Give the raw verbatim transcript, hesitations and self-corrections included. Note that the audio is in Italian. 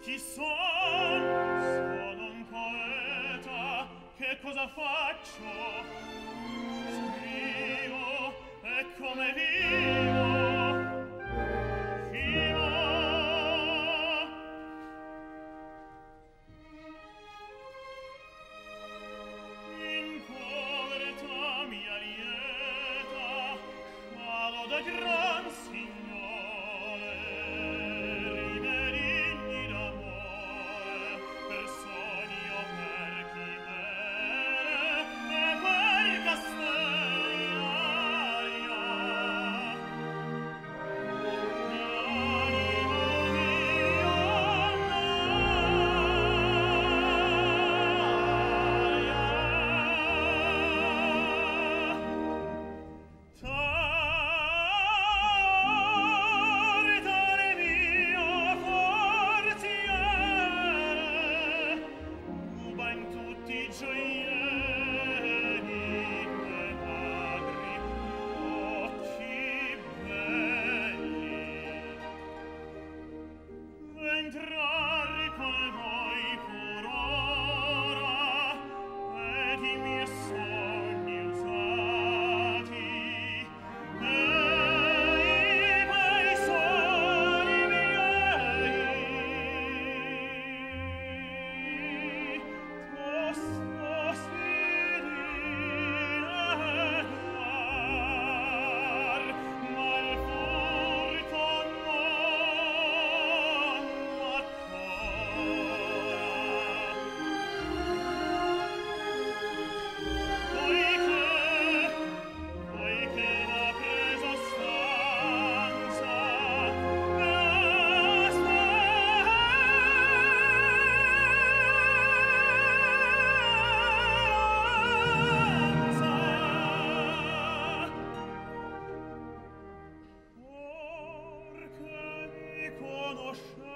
Chi son? Sono un poeta. Che cosa faccio? Scrivo e come vivo. Vivo. In povertà mia lieta, vado da gran signore, rimerigni d'amore, per sogno per chimere e per castellaria. L'animo mio Tardare mio forziere, ruba in tutti i gioielli quei magri occhi belli. Entrare con voi pur ora ed i miei sogni usati e i bei sogni miei tosto sirina guar, ma il furto non poiché, poiché l'ha preso stanza e speranza, perché mi conoscete